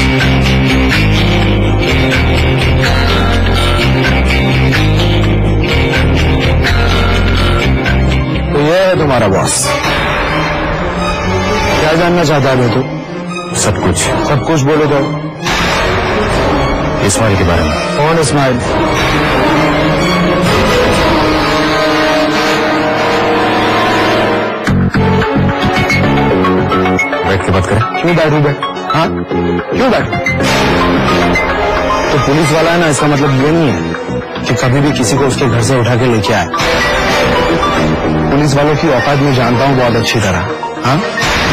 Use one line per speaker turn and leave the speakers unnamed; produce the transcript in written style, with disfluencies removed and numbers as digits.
तो ये है तुम्हारा बॉस। क्या जानना चाहता है तू?
सब कुछ।
सब कुछ बोलो तो।
इस्माइल के बारे में।
कौन इस्माइल?
बैठ के बात करें।
क्यों बैठू बे? हाँ, क्यों बैठू? तो पुलिस वाला है ना, इसका मतलब ये नहीं है कि कभी भी किसी को उसके घर से उठा के लेके आए। पुलिस वालों की औकात मैं जानता हूँ बहुत अच्छी तरह। हाँ,